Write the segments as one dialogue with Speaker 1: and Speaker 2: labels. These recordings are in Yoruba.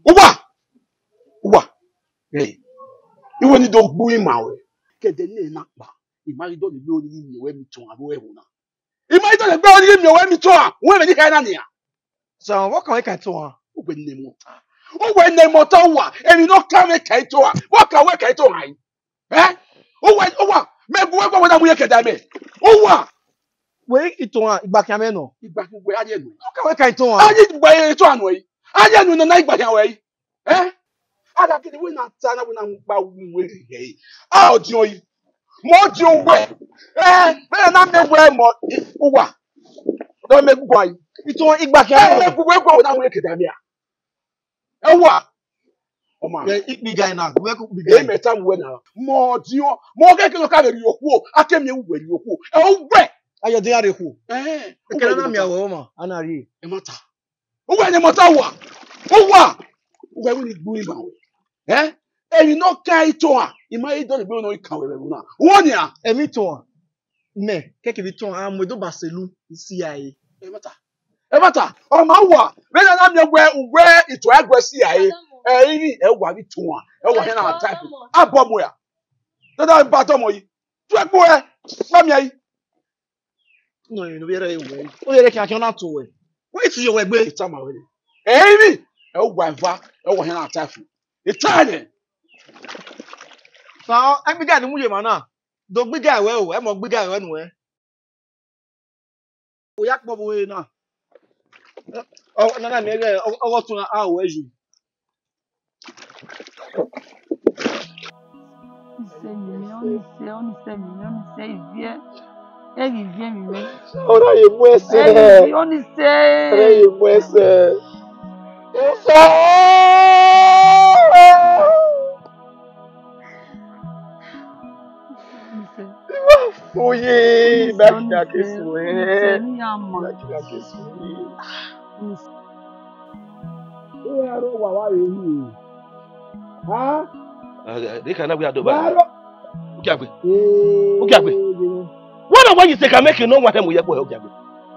Speaker 1: Uwa. Hey. You want to do buy mawe. Kede ne na pa. Imari do le gbe ori mi we mi ton abo e wona. Imari do le gbe ori mi we mi ton a. We me ni kai na ni a.
Speaker 2: So what can we can to am?
Speaker 1: Ugbe ne mo. Ugbe ne mo to wa. Emi no ka me kai to a. What can we kai to han? Eh? Uwa. Me bu we gbo na mu ye keda me. Uwa.
Speaker 2: We ito am igba kan me no.
Speaker 1: Igba ku we aye nu.
Speaker 2: What can we can to am?
Speaker 1: Aye gba ye to anu yi. Aye nu na igba kan we. Eh? Ada kini we na ta na we na gba we he. Ah odion yi. Mo di onwe. Me na me we mo uwa. Do me gbo yi.
Speaker 2: Ito am igba kan me.
Speaker 1: Me gbo na mu ekeda mi a. Ewa. O ma.
Speaker 2: Big guy now. We could big guy.
Speaker 1: E meta we na. Mo di o. Mo ke kilo ka le yoku o. Akemi ewu we yoku. E o gbe.
Speaker 2: Ayo dey are ku.
Speaker 1: Eh.
Speaker 2: E kana na mi awo ma. Ana ri.
Speaker 1: E mata. Uwa ni mata wa. Uwa. Uwa we ni gbo iba we. Eh? Eyin no kai to a. Ima e do le gbe no kan we na. Won ya.
Speaker 2: Emi to am. Me keke bi to am we do Barcelona CIA.
Speaker 1: E mata. O ma wa. Me na mi we ito agwa CIA. Iri e wa bi to a. E wa he na type. Abo mo ya. Dada ba to mo yi. Tu e gbo e. Ma mi ayi.
Speaker 2: No, you no be re we. O yere kan na to we. Wait till you we gbe.
Speaker 1: Ita ma we. Iri e wa nfa. E wa he na type. Italian.
Speaker 2: So, I big guy ni mu ye ma na. Do big guy we o. E mo big guy we nu we. O yak po we na. Oh, na me re owo tun a o eju.
Speaker 1: Ora ye mu ese. Ora ye mu ese. Oye, bakina kesu eh. Bakina kesu. E aro wa wa ye ni. Ha?
Speaker 3: They can we adoba.
Speaker 1: Aro.
Speaker 3: Ukiagbe. Ukiagbe. What when you say can make you know what them we yekwo Ukiagbe.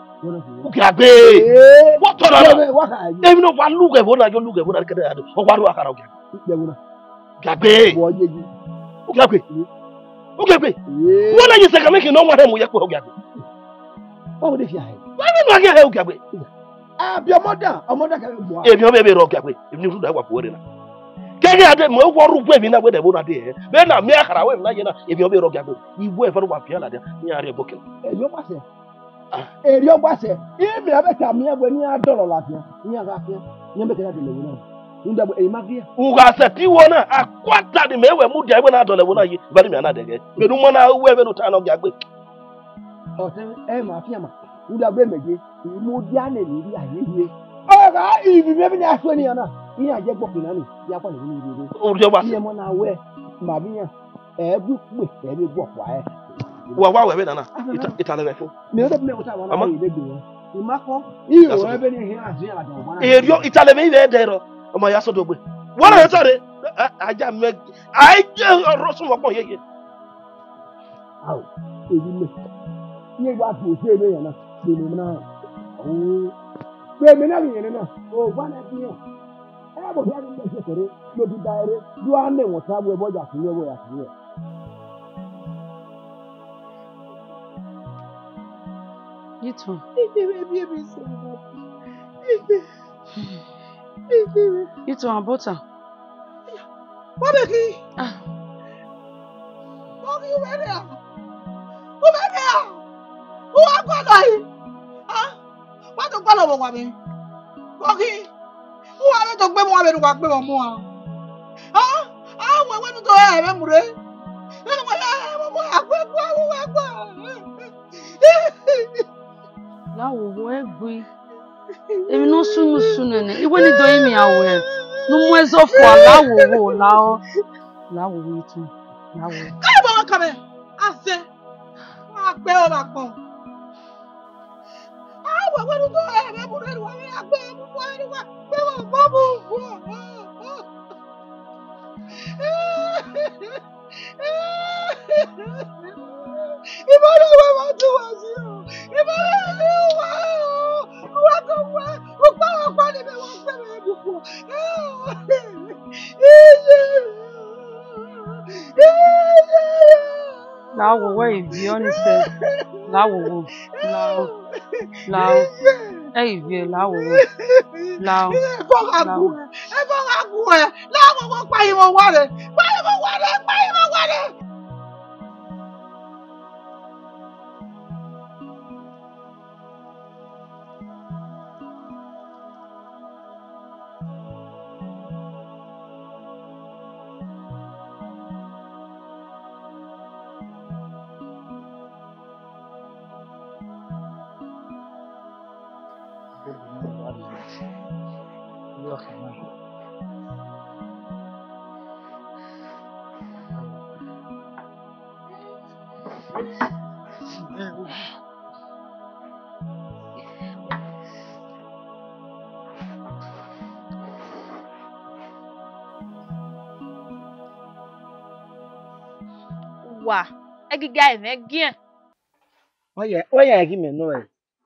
Speaker 3: Ukiagbe. What turn on? Even no one look e wona jo look e wona kede ado. O waru akara Ukiagbe. Ukiagbe. Ukiagbe. Ukiagbe. What you say can make you know what them we yekwo Ukiagbe.
Speaker 1: What would you have?
Speaker 3: Why no get Ukiagbe?
Speaker 1: Ah, your mother can go.
Speaker 3: If you be Ukiagbe, if you do that what na. Kege ade mo woru gwe mi na we de bo na de be na me akara we na ye na e bi obi ro gagbe ibu e fero wa pia la de ni are boke
Speaker 1: Yo pase. Eri pase. E mi abeta mi agbe ni adoro la pia. Ni aga pia. Ni be kena de le wona. Unda bo e magia.
Speaker 3: U ga se ti wona akwata de me we mu de we na adole wona yi bari mi ana de ge be nu mo na we be no ta no gagbe
Speaker 1: o se e ma pia ma unda be meje mu dia na ni ri aye ye o ga ibi me bi na aso ni ana ni aje gbokin na ni ya kwa ni ri
Speaker 3: o je wa
Speaker 1: se mo na we ma bi yan e bu pe e bi gbo kwa e
Speaker 3: wa we be na itale be fo
Speaker 1: me o de me o ta wa na ni le gbe imako iwo e be ni hin aje ajo wa na
Speaker 3: e rio itale be be de ro o ma ya so do gbe wona yo tare aja me ai je ro so mo pon yeye
Speaker 1: aw e bi me ni wa bu se me yan na ni me na o be me na yin na o wa na bi e bo ya ni se kere lo bi daire du ane won ta bo e boja fun we ya fun we
Speaker 4: Yitun. Yitun abota.
Speaker 1: What is he? What are you ready? Who are you? Who are you? What do you call me? Okay. Who are you to be more than what we are more? I want to do it. I'm ready.
Speaker 4: Lawo egbe. Emi no sunu ne. Iwe ni do imi awe. No mu ezofo lawo wo lawo. Lawo Yitun. Lawo.
Speaker 1: Kai ba kame. Ase. Wa gbe o ba pon. Awo we do e be mu re wa mi agbe mu wa pe wa babu. Ibara wa ma tu wa si o. Ibara wa o. Wa ko wa. O pa ni be wa se me bu ko.
Speaker 4: Lao, where you be honest? Lao. Hey, be Lao. Lao.
Speaker 5: Wa, egi guy me gian.
Speaker 3: Oya give me no.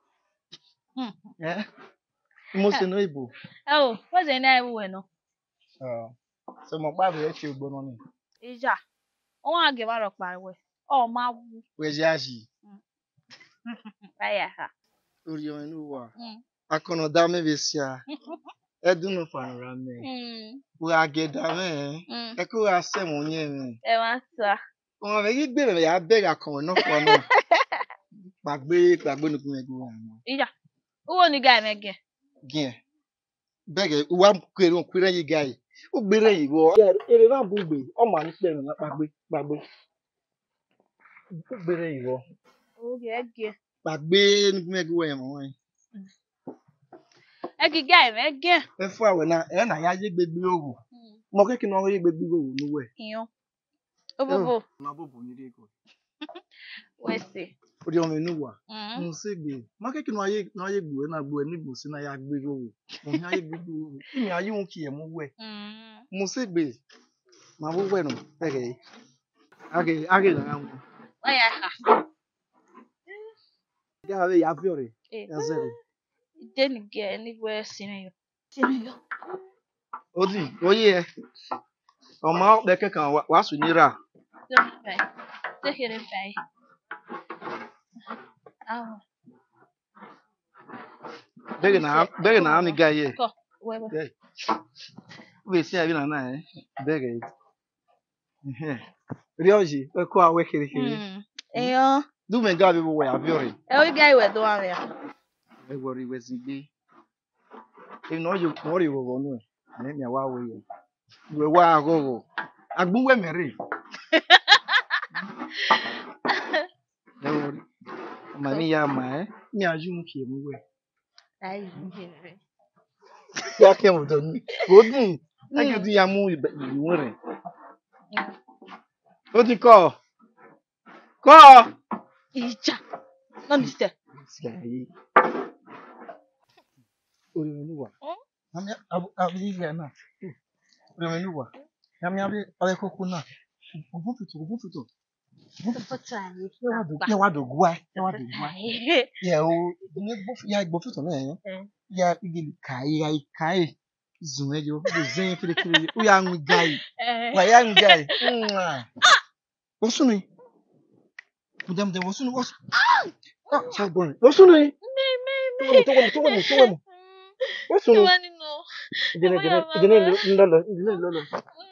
Speaker 3: Eh? Mo no ibo.
Speaker 5: Oh, what's the name we no?
Speaker 3: So mo pa be che ogbo no ni.
Speaker 5: Ija. O wa ge ba ro pariwo. O ma wu.
Speaker 3: We jaji.
Speaker 5: Aya ha.
Speaker 3: Ori o enu wa. Akono da me besia. Edunu fanra me. We ageda me. E ko ase mo nye me.
Speaker 5: E wa sa.
Speaker 3: Wọ́n fẹ́ kí gbèrè ya bẹ́ẹ̀ àkànwé náà fọ́ náà. Gbàgbé nìkún ẹgbẹ́ wọn.
Speaker 5: Ìjà, owó ni guy me gẹ̀.
Speaker 3: Gẹ̀. Bẹ́ẹ̀ wá kéré òun kéré yìí guy. Ó gbèrè yìí wọ. Èrè náà bú gbè, ọmọ àní pẹ̀lú náà gbàgbé. Ó gbèrè yìí wọ.
Speaker 5: Ó gẹ̀.
Speaker 3: Gbàgbé nìkún ẹgbẹ́ wọn yẹn mọ̀ wọ́n yẹn.
Speaker 5: Egi guy me gẹ̀.
Speaker 3: Ẹ fún àwẹ̀ náà, ẹ̀ náà yá yé gbégbé òwò. Mọ kékeré náà yé gbégbé òwò níwẹ̀.
Speaker 5: Ìyàn. Obobo.
Speaker 3: Mabobo ni deko.
Speaker 5: Wese.
Speaker 3: Odi o menu wa. Mo se gbe. Ma ke kinu aye gbo na gbo ni gbo si na ya gbe go. Mo ni aye gbe go. Imi aye won ki e mo we. Mo se gbe. Ma bo we no. Ege. Age na won.
Speaker 5: Oya ha.
Speaker 3: Ga we ya fiore. Ya zero.
Speaker 5: Deni ge ni we sinu yo.
Speaker 3: Odi, oye. Ọmọ ọpẹ kan wá sùn nira. Bẹ́ẹ̀ náà mi ga yẹ. Wíì sí àbí nàná ẹ̀ bẹ́ẹ̀ rí ọ̀jì ẹ kó àwẹ̀ kiri.
Speaker 5: Ẹ̀yọ́.
Speaker 3: Dúmẹ̀ gá bí wọ̀ yà bí ọ̀rẹ́.
Speaker 5: Ẹ ó gá ìwẹ̀ tó wà rẹ̀.
Speaker 3: Ẹ wọ̀ rí ìwẹ̀ sí gbé. Ẹ nà ọ̀yọ̀ rí ìwọ̀ wọnú ẹ̀ ní àwa àwọ̀ yẹ. Ìwẹ̀ wá àgọ́gọ̀. Agbúwẹ̀ mẹ́rin. Mami ya ma mi aju mu ki mu we.
Speaker 5: Ai.
Speaker 3: Ya ke mo don. Godun. Ake du ya mu iwon re. O ti ko. Ko.
Speaker 5: Ija. No ni se.
Speaker 3: Sai. Ori mi wa. Mami abi ya na. Ori mi wa. Mami abi ale koko na. Ogun tutu. Ẹ wá dògú wá. Yẹ o, ya gbọ́fùtò náà yẹn. Ya igeli kàí zùn ẹjọ́, ó zẹ́yìn kékeré, ó yà ń gáyì. Wà yà ń gáyì. Wọ́n sún ni. Mùdàmùdàm wọ́n sún ni. Ṣé gbọ́n? Wọ́n sún ni. Tó wẹ̀ mu. Wọ́n sún ni. Ìdílé lọ́lọ́.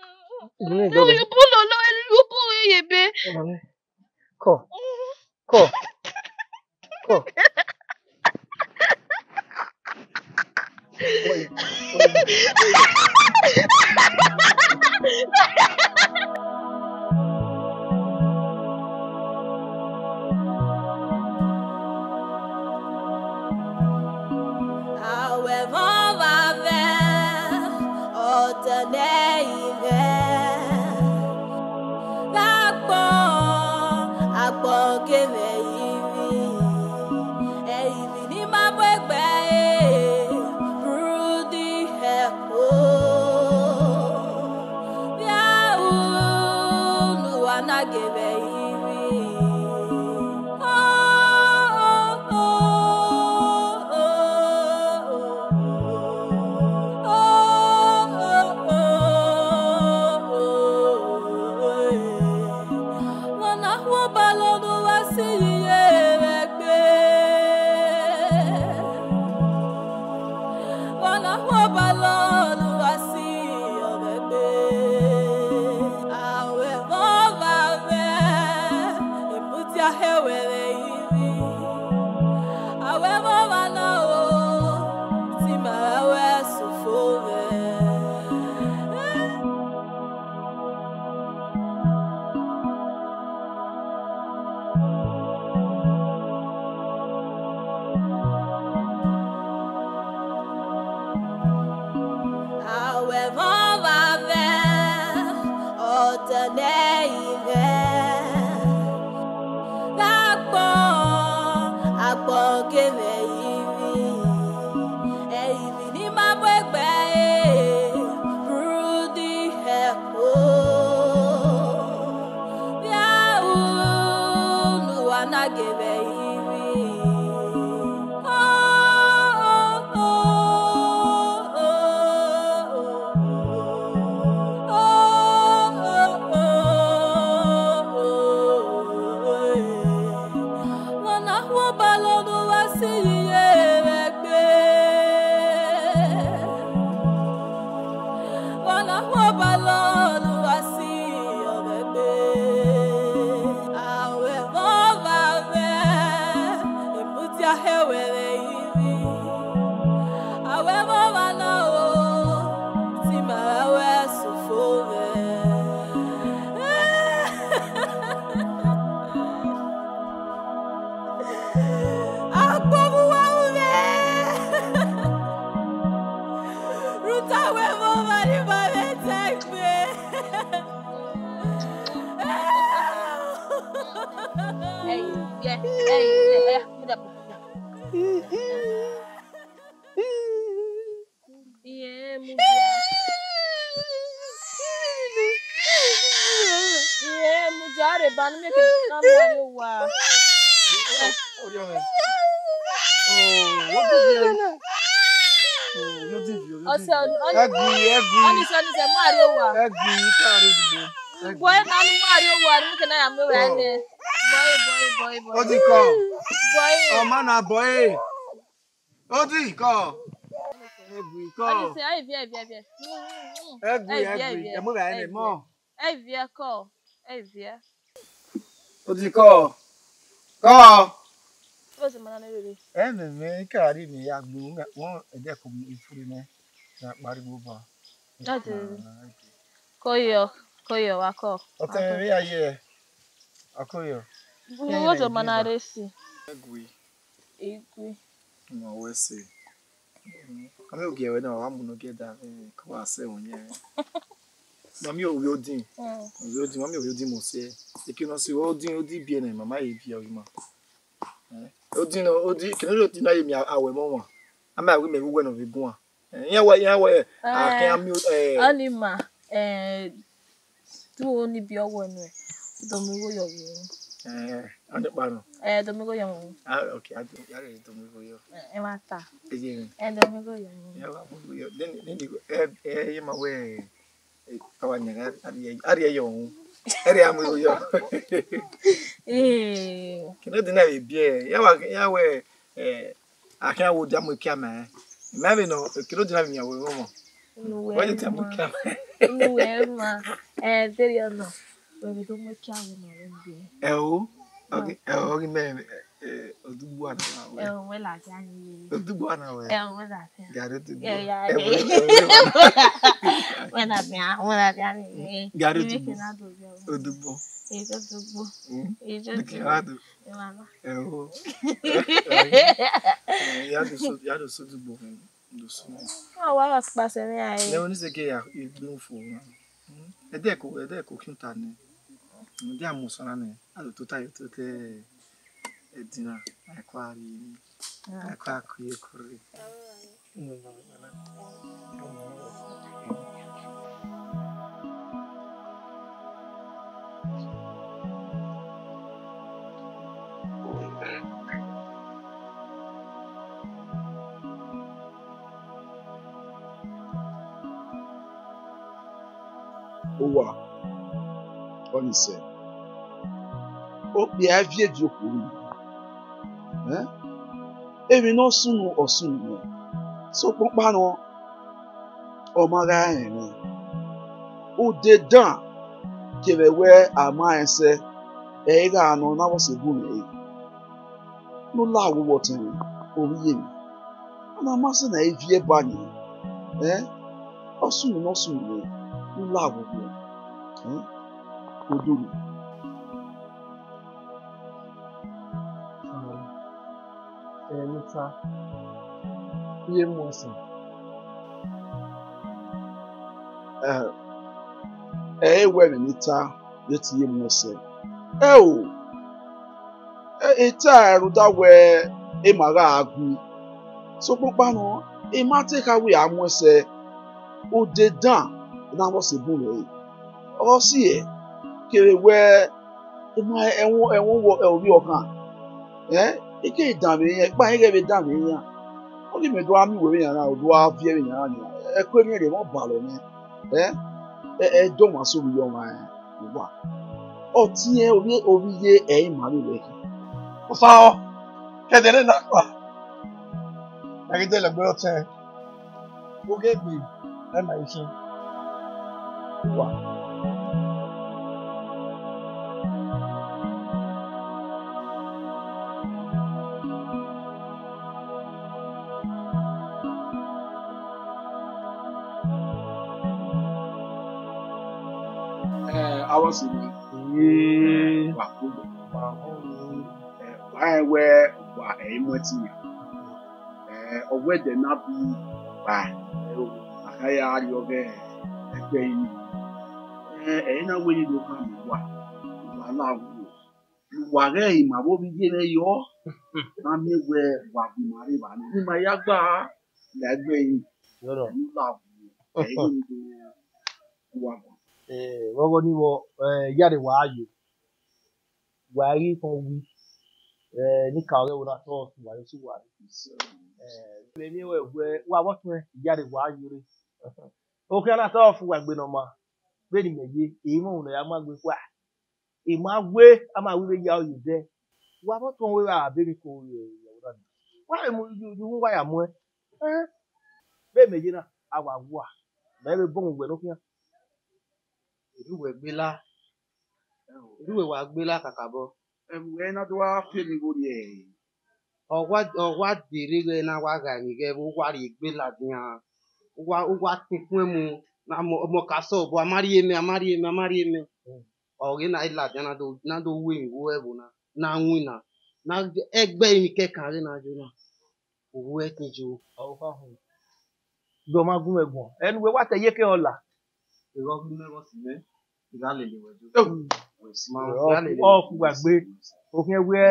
Speaker 5: Yebe.
Speaker 3: Ko.
Speaker 5: Koyo wako.
Speaker 2: Akoyo.
Speaker 5: Wozo manaresi.
Speaker 2: Egui. No wese. Kame ogewe na wa muno geda kwa se onye. Mami o yodin. Mami o yodin mo se. Ekino si odin bi na mama e bi o ma. Odin kino odin na ye mi awe mo won. Ama we me we no begun a. Yan wa akin ami
Speaker 5: Anima tu oni bi owo nu e. Domigo yo yo.
Speaker 2: Ande pano.
Speaker 5: Domigo yo.
Speaker 2: Okay, I domigo yo.
Speaker 5: Mata.
Speaker 2: Domigo yo. Domigo yo. Then you ma we kawanya ari yo. Ari amu yo. Kino dina e bie. Ya we akan wo jamu kiama. Maybe no kino dina mi awo mo. What you tell me kiama?
Speaker 5: No ma. There you know. We don't make kiama no.
Speaker 2: Okay, me odugbo ana wa.
Speaker 5: We la jani.
Speaker 2: Odugbo ana wa.
Speaker 5: We la jani.
Speaker 2: Gare to.
Speaker 5: We la jani.
Speaker 2: Gare to. Odugbo. Kiado. Ya do so dugbo. Do so.
Speaker 5: Wa pa se mi ai.
Speaker 2: Le oni se ke ya igbe fo. Ede ko kinta ni. Ndi amusona ne alo totayo tote edina akwari akwakuye kuri
Speaker 1: Owa oni se o bi avie di okuri emi no sunu osunu so popa no o maga yen o de dan kebe we ama ense ga no na wo se bu me no la wo wotin o ye mi na ma se na evie bani osunu no sunu no la wo oduru
Speaker 2: nita iye mosi
Speaker 1: we nita
Speaker 6: yeti ye mwese eta ruda we e maga agu so popa no e ma take away amwese o de dan na wo se bu le o si e kere we e ma enwo wo obi okan ike dan be yen gba yen be dan be yan o li me do ami we yan na o do a vie yan na e ko ni re mo ba lo ni do ma so bi yo ma wa o ti e obi ye e ma mi we o fa o ke de na wa e de le gbe o ten o ge gbe e ma isin wa awasi ni wa ko wa we wa e moti ni owe de na bi ba akaya ayo ge egbe yi na we ni do kan wa la wa ge yi ma bo bi je le yo na mi we wa bi mari ba ni ma ya gba le egbe yi yo lo la e ni do wa
Speaker 3: wọ́n ní wọ yára wà á yò wà á rí kan wí ní kàwé wọn àtọ́ wà á sí wà á rí ní ẹ̀wẹ̀ wà wọ́n tún yára wà á yò rí òkè náà tọ́ fún wa gbé nà ma gbé ní mẹ̀yẹ èyí mọ̀ ọ̀nà yà má gbé wá ìmọ̀ àgbé a máa wí bẹ́ yà ọ̀yọ̀ dẹ́ wà wọ́n tún wíwá àbẹ́rẹ́ kò yẹ̀wò náà wà á mú ìdúró wáyà mú ẹ bẹ́ẹ̀ mẹ̀yẹ náà àwà wà mẹ́rin bọ́ọ̀n gbẹ̀ lókè náà. Ìlúwẹ̀ wà gbé lákàkàbọ̀.
Speaker 6: Ẹ náà tó wá fẹ́ mi wò yẹ.
Speaker 3: Ọ̀wá dèrè rẹ̀ náà wá gà ní gẹ́ wá rí gbé ládìyàn. Wá ti fún mu ọmọ kàṣọ bọ̀ amáríyémẹ. Ọ̀rẹ́ náà ládìyàn náà tó wé ìwó ẹ̀bùn náà ń wìn náà. Náà ẹgbẹ́ yìí kẹ́kàn rí náà jọ náà. Òwú ẹ̀ ti jù. Ìjọ máa gún ẹ̀gbọ̀n. Ẹnu wẹ́ wá tẹ yékè ọ̀la. Ìrọ́gbìn mẹ́wọ́ sí mẹ́. Ìgbàlè lè wẹ̀ jù. Ọ̀fù gbàgbé òfin ẹwẹ́.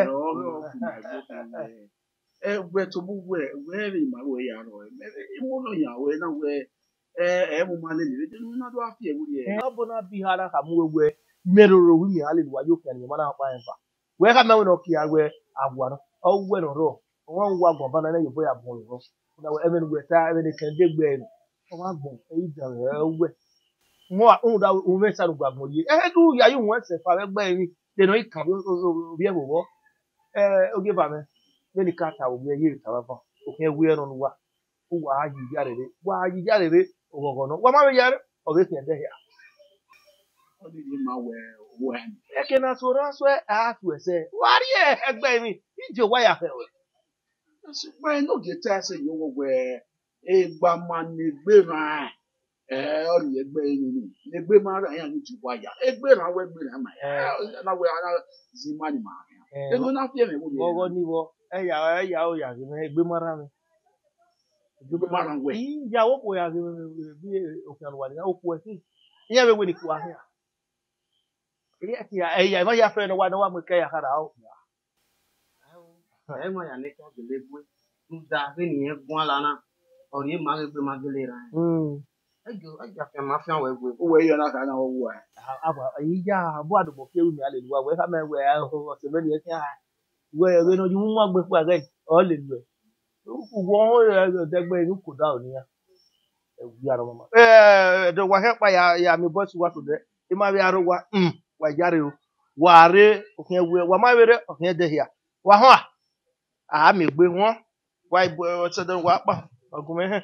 Speaker 6: Ẹgbẹ́ tó bú wẹ̀ wẹ́rì ìmàwọ̀ ẹ̀yà rọ̀ ẹ̀ ìmúlò ìyàwó ẹ̀ náà wẹ̀ mú máa lè lè nínú náà tó wá fi ẹ̀wú yẹ.
Speaker 3: Ọ̀bùn náà bí ara kà mú ewé mẹ́rọ̀rọ̀ wí mi àlè wájú òkè ẹ̀yìn mọ́nà apá ẹ̀fà. Wẹ́ ká mẹ́wọ́n náà kí awẹ́ àbùwà náà ọ̀wọ́ ẹ̀ nọ̀rọ̀ wọ́n ń wá gbọ̀n bá náà yóò bóyá bọ̀ ọ̀rọ̀. Ẹ̀mẹ́ni wẹ̀ tá ẹ̀mẹ́ni kẹ́ndé gbẹ ẹ̀ wọ́n á gbọ̀n ẹ̀yí dàrẹ̀ wẹ̀. Mo da o me sa lugba mo ye du ya yi won se fa gbe mi de no ikan bi e wo oge ba me me ni ka ta o me ye ta ba fa o ke wi ero nu wa o wa yi ja re o gogo no wa ma me ya o ge se de ya
Speaker 6: o di ma we wo en
Speaker 3: e ke na so ra so a tu ese wa ri egbe mi ije wa ya fe we
Speaker 6: so pe no ge ta se yo wo we e gba ma ni gbe ra ọ̀rì ẹgbẹ́ ẹni ẹgbẹ́ máa rà yàn ní ju wáyà ẹgbẹ́ náà wẹ́ gbé náà mà náà wẹ́ ara zi má ni màá yàn ẹgbẹ́ náà fi ẹ̀mí wò ni.
Speaker 3: Ọwọ́ ní wọ ẹ̀yà ó yà sí mi ẹgbẹ́ máa rà mi.
Speaker 6: Ẹgbẹ́ máa rà wẹ̀.
Speaker 3: Ìyá ó kò yà sí mi bí òkè àlùwà nìyà ó kò ẹ̀ sí. Ìyá mi wẹ̀ ni kò wá sí à. Ẹ̀yà ìmọ̀ yà fẹ́ ni wà ní wà mú kẹ́yà kára ó.
Speaker 7: Ẹ mọ̀ yà ní ká gbélé gbé ń da fẹ́ nìyẹn gún àlànà ọ̀rẹ́ máa ń gbé máa gbélé ra ẹ̀. Ẹjọ́ fẹ́ máa fi àwọn ẹgbẹ́.
Speaker 6: Ó wẹ̀ yọ̀ náà kà náà wọ̀ ẹ̀.
Speaker 3: Ìyá àbọ̀ àdùbọ̀ kí ewu mi àlè lu àwẹ̀ ká mẹ́ wẹ̀ ọ̀sẹ̀ mẹ́rin yẹn kí á wẹ̀ ẹ̀rẹ́ náà yìí wọ́n gbé fún àgẹ́ ọ̀ lè lu ẹ̀. Wọ́n ẹ̀ẹ́dẹ́gbẹ́ inú kò dá òní yá. Ẹ̀wù yàrá mọ́mọ́. Ẹ̀ẹ́dẹ̀ wà hẹ́pà yà mí bọ́sì wá tó dẹ́. Ẹ máa bí arọ wa wà járe o. Wà á rẹ òkè ẹ̀wù ẹ̀ wà má wẹ̀rẹ̀ òkè ẹ̀dẹ̀ yà. Wà hàn à mí gbé wọn. Wà ìbò ọ̀sẹ̀ dẹ̀ wà pa ọ̀gùn mẹ́hẹ̀.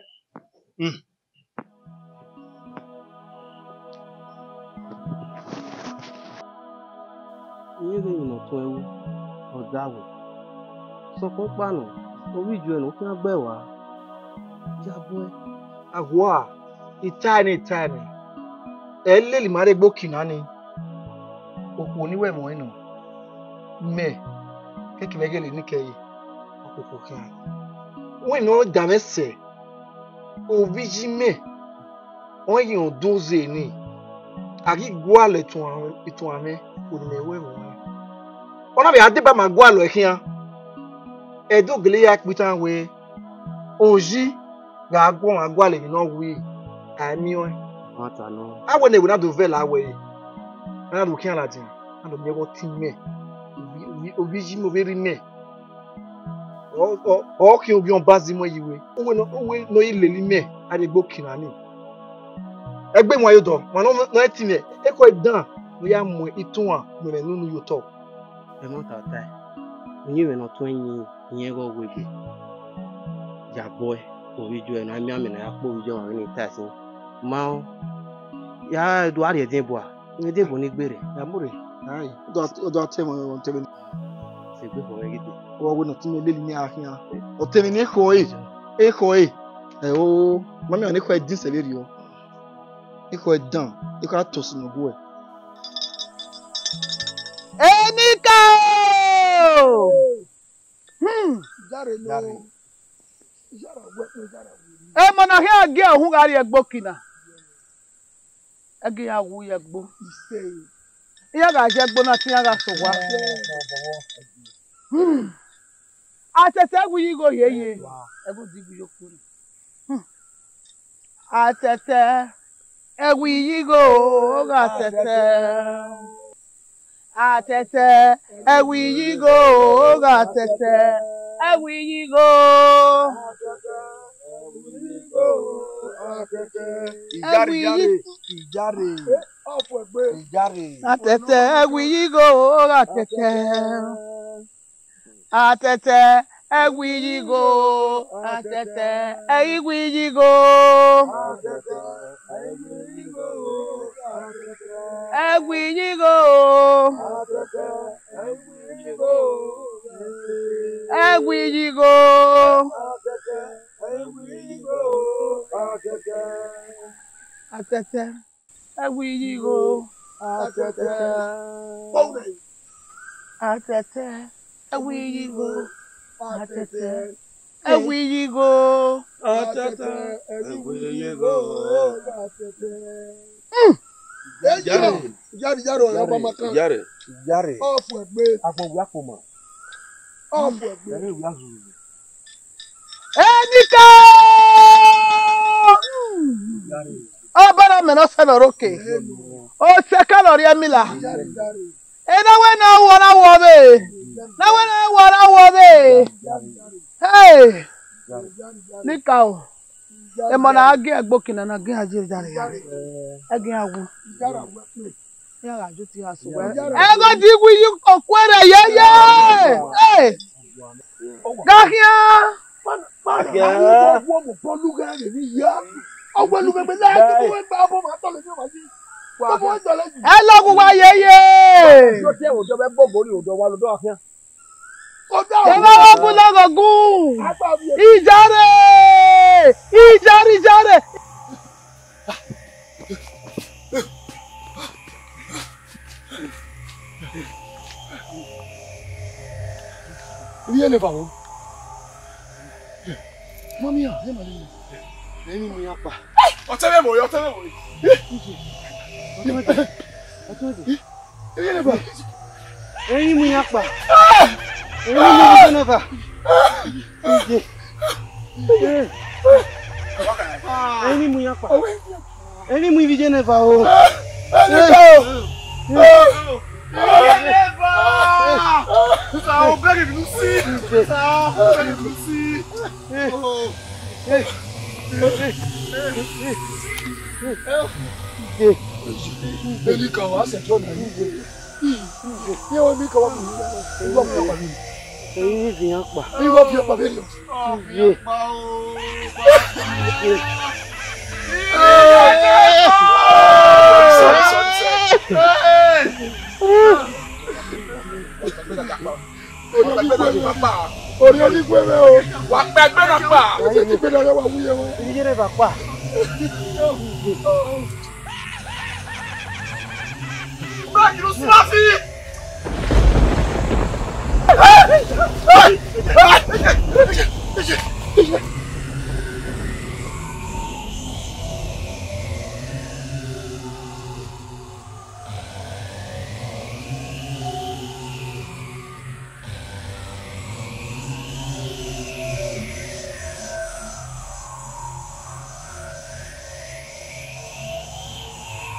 Speaker 7: Ihe ga-enyi tún ewu ọ̀dà wò sọkún pànà orí ìjọ ẹ̀nù fún agbẹ́ wá jábọ́ ẹ.
Speaker 2: Àgọ́ à ìtaẹ̀nì ẹ̀ lélì máa rẹ̀ gbókì náà ni òkú oníwẹ̀mọ̀ ẹ̀nà mẹ́ kékèmẹ́gẹ́lẹ̀ níkẹyẹ ọkùnkùn kan wọ́n ìnáwó dàmẹ́sẹ̀ òbí jí mẹ́ wọ́n yìí hàn dóze ní Agi guale itu ame unewe mo. Ona be ade ba ma gualo ehia. Edo gele ya pitan we. Oji ga guale ni no wi. Ami o.
Speaker 7: Mata no.
Speaker 2: Awo ne we na do vela we. Na do kian la din. Na do mewo tin me. Obi mo beri me. O ki obi on bazi mo yiwe. Owe no ileli me. Ade gbo kinani. Egbe mo ayodo. Mo no etine. Eko edan. Mo ya mo itun an. Mo me nunu yo talk.
Speaker 7: E mo ta tai. Onye no to yin yen go webe. Ja boy. Ovijo na mi amena ya po ovijo wa ni ta sin. Ma ya do ari edin bo a. Ni de bo ni gbere. Ya more.
Speaker 2: Ai. Odo atemo on tebe.
Speaker 7: Se gbe fo megide.
Speaker 2: O wo no tin leli ni ahia. O temi ni ko e. E ko e. E o mami oni ko e din seleri o. E ko e dan. E ko atosi no bo e.
Speaker 1: Enika! Jare no. E mana he age ahun gari egbo kina. Age awu egbo ise. Iya ga je egbo na tin ara so wa. Atete wu yi go yeye. Ego digu yokuri. Atete ewu yi go ga atete. Atete ewu yi go ga atete. Ewu yi go. Atete ewu yi go atete. Atete ewu yi go atete. Ewu yi go. Ewu yi go. Ewu yi go. Atete, ewu yi go. Atete, atete, ewu yi go. Atete, ewu yi go. Atete, ewu yi go. Jare, ọ̀yọ́ bá máa kán.
Speaker 7: Jare.
Speaker 1: Ọ̀fù ẹ̀gbẹ́.
Speaker 7: Agbọ̀wé àpòmọ̀.
Speaker 1: Ọ̀fù ẹ̀gbẹ́.
Speaker 7: Ẹ̀rẹ́ ìwé àzùrù.
Speaker 1: Enika! Ọbara mena sena roke. O se kalori emila. Ena we na wo be. Na we na wo be. Hey! Nika o. E mana age egbokina na age ajiri jare yare. Age awu. Ya ga jo ti aso we. Ego di wi yi okwere yeye. Hey! Gahia! Hello, wa yeye. Ijare.
Speaker 2: Viene pavo. Mami, ah, mami. Neni mo yapa. Otele mo. Viene pa.
Speaker 7: Neni mo yapa. Neni mo vijene pa o.
Speaker 2: Ça on blague nous si. Ça on blague nous si. Ele kawa se jona ni. Ye o mi kawa mi. Iwo mi pa mi.
Speaker 7: Eyi vin pa.
Speaker 2: Iwo bi pa be lo. Ye. Pa o. Orí onígbẹ̀rẹ̀ o. Wà pẹ́ gbẹ́nà pa. Ṣé ti gbẹ́nà rẹ̀ wà wúyẹ wọn?
Speaker 7: Ìdíje rẹ̀ bà pa.
Speaker 2: Báàgì ló súnmọ́ sí.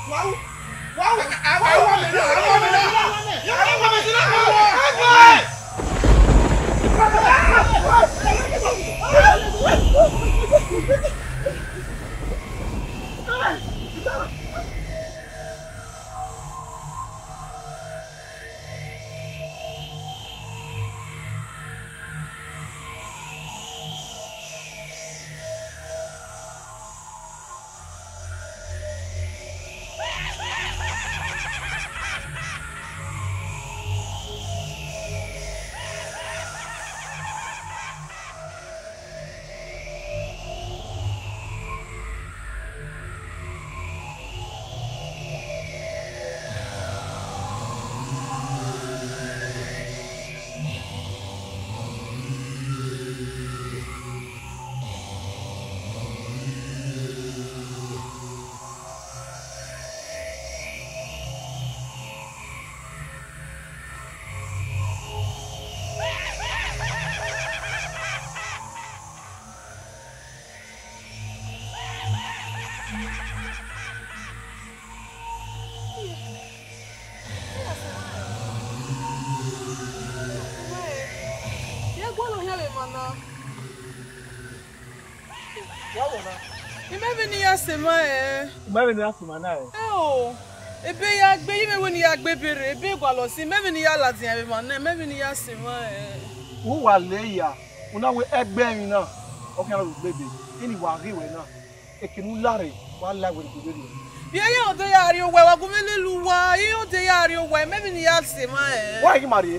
Speaker 8: Ebe ya gbe ime woni ya gbe bere ebe gwa lo si maybe ni ya latin ebe ma na maybe ni ya se ma
Speaker 3: wo wa le ya una we egbe yin na o kan ro gbebe ini wa ri we na ekinu lare wa la we gbebe ri
Speaker 8: bi eyan o de ya ri o we wa gun mi lu wa eyan o de ya ri o we maybe ni ya se ma
Speaker 3: wa ki mari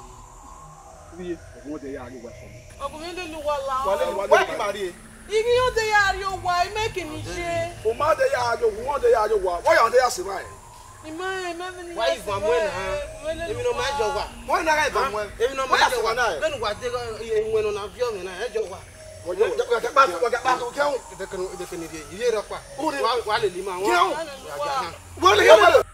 Speaker 3: bi o de ya ri we so
Speaker 8: o gun mi lu wa la
Speaker 3: wa ki mari
Speaker 8: igi o de ya ri o wa make ni se
Speaker 3: o ma de ya jo won de ya jo wa ya de ya se ma
Speaker 8: Ima maybe ni
Speaker 7: why if I'm when emi no ma jo wa
Speaker 3: wọ́n na ga ìbọn wọn
Speaker 7: emi no ma jo wa benu wa de enwe no na bio me na e jo wa
Speaker 3: wọ́n jẹ́ pa tó kẹ́hùn
Speaker 7: ìdẹ̀kẹ̀ni dẹ̀ ìyẹ́ rẹ̀ pa wà lè lè máa
Speaker 3: wọ́n lè yẹ́ wọ́n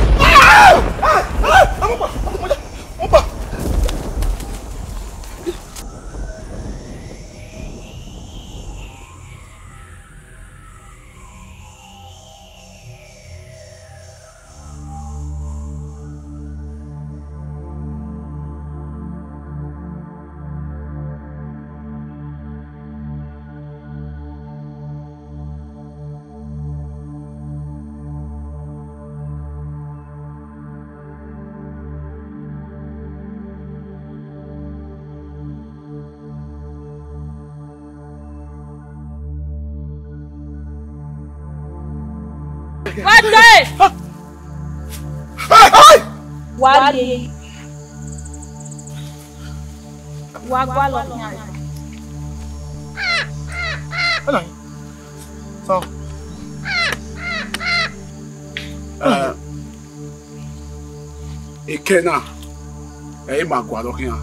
Speaker 5: Wale Wagwa lo nya
Speaker 3: Hello. So Ekena ma gwa lo kian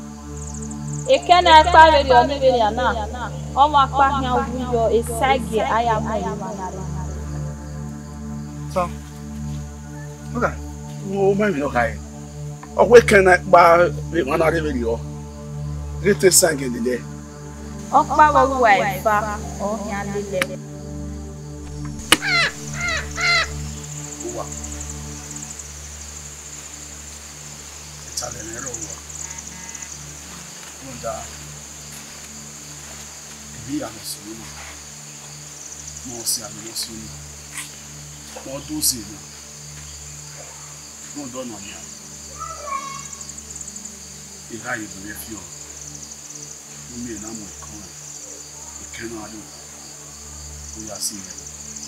Speaker 5: Ekena pa re o ni be na o ma pa yan wu yo esage aya mo manare
Speaker 3: So okay wo ma mi no kai o we Ekena pa manare be yo rete sange lele
Speaker 5: o pa wo wa ifa o yan lele
Speaker 3: wa Talenero wa Munda Ebi anosunu mo si anosunu mo do si na mo do no mi ira yi do fi o mi na mo kan Ekena alo o ya si e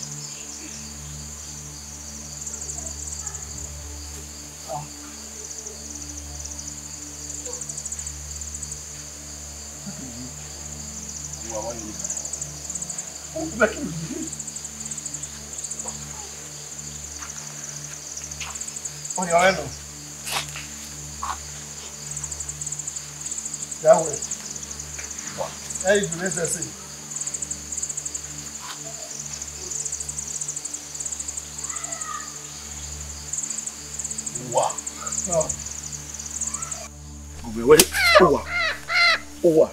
Speaker 3: Oni oreno. Yawe. Hey, you listen see. Wow. Oh. Wait. Wow. Wow.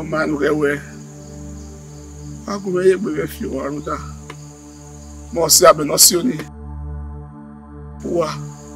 Speaker 6: man wewe. Akume bebe fi waruda. Mo si abenosioni. Wa.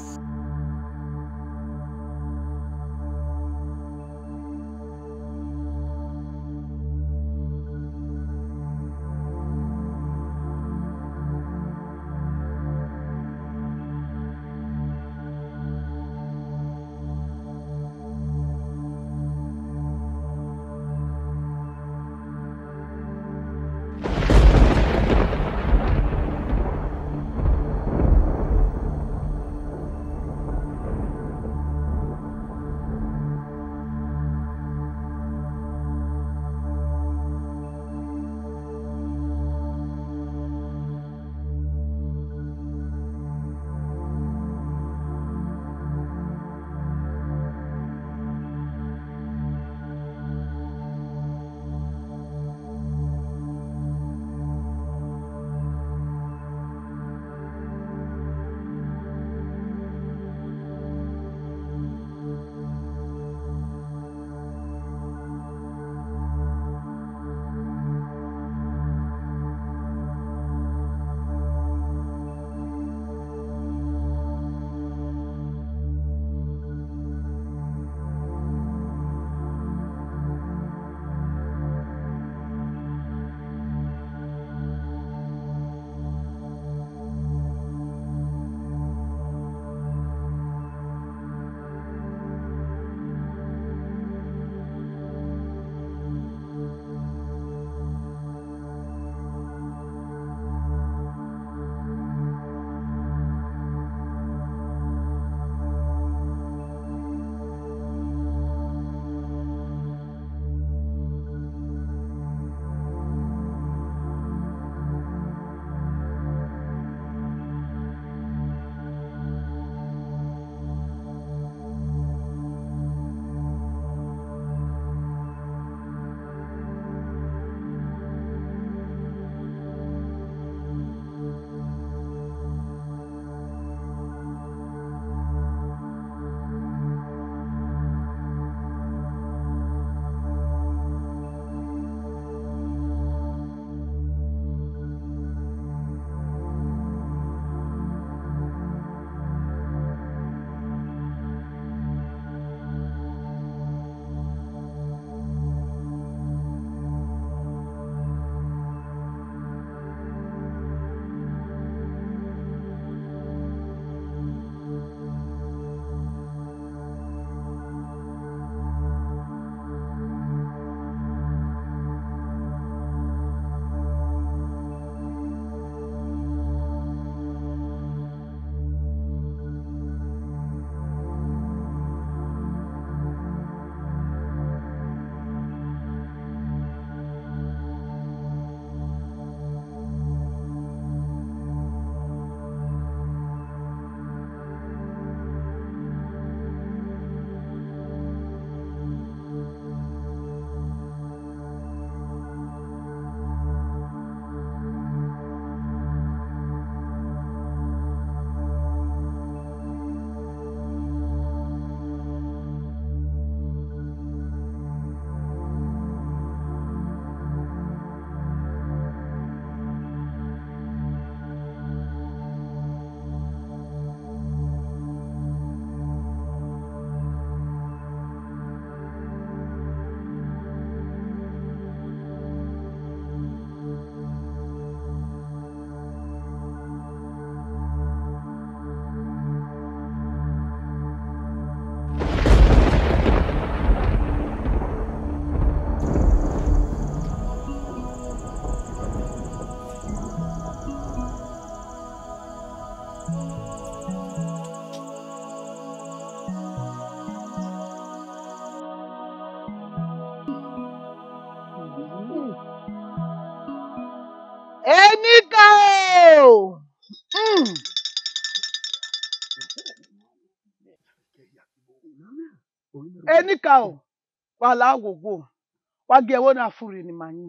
Speaker 8: Enika o wala gogo wagewo na fure ni manyi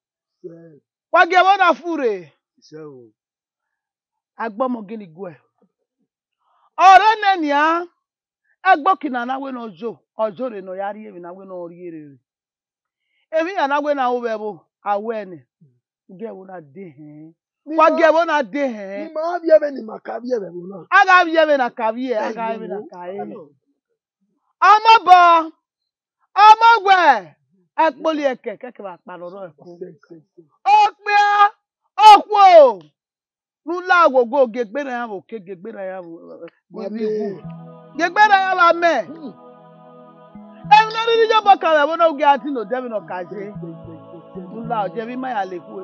Speaker 8: wagewo na fure agbomo gini gwe ore nenia agbo kina na we no ojo re no yari ebi na we no ori ere Emi yana gwe na ubebo awene. Ge wona de he. Wa ge wona de he.
Speaker 1: Ni ma bia be ni makabia be no.
Speaker 8: Aga bia be na kabie, aga be na kai. Amabo. Amagwe. Akpoli eke keke ba paroro eko. Okpia. Okwo. Nula gogo gegbe na ya wo ke gegbe na ya wo. Gegbe na ya ba me. Em na ri jo bokale bo no ge ati no debi no kaje. Nula o je bi ma ya le ku.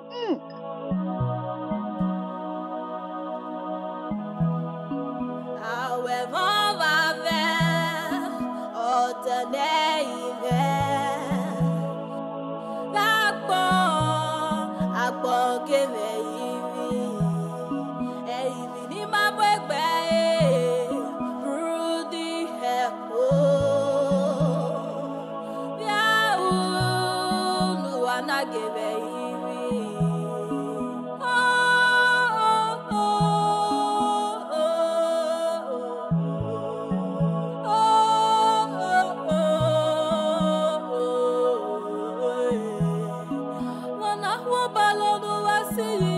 Speaker 5: See